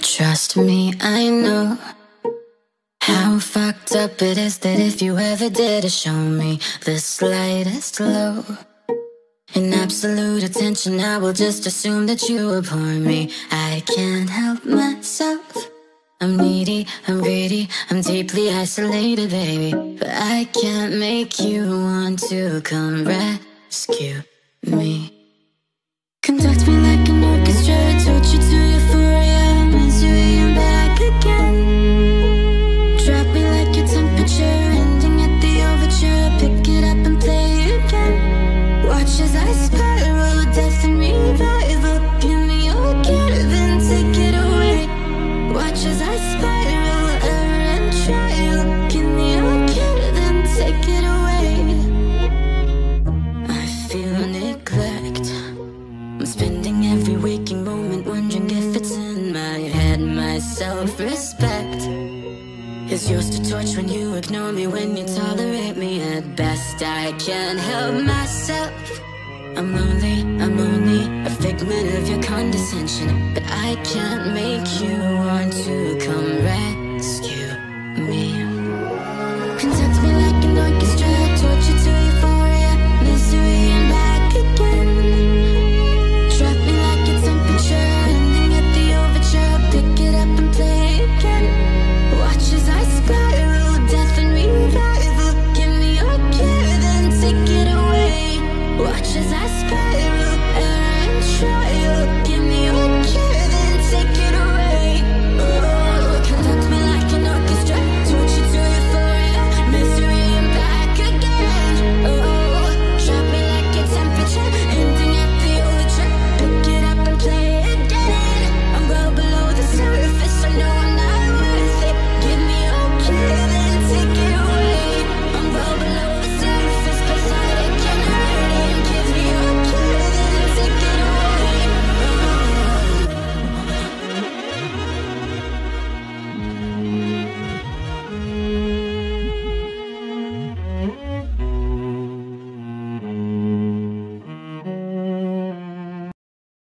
Trust me, I know how fucked up it is that if you ever did show me the slightest low in absolute attention, I will just assume that you abhor me. I can't help myself. I'm needy, I'm greedy, I'm deeply isolated, baby. But I can't make you want to come rescue me. Conduct me like an orchestra, torture to euphoria, misery, I'm back again. Drop me like your temperature, ending at the overture. Pick it up and play again. Watch as I spiral, death and revival. Give me your caravan, take it away. Watch as I spiral, error and trial. Give me your caravan, take it away. I feel neglect. I'm spending every waking moment wondering if it's in my head. My self-respect is yours to torch when you ignore me, when you tolerate me. At best, I can't help myself. I'm lonely, I'm only a figment of your condescension, but I can't make you want to come right.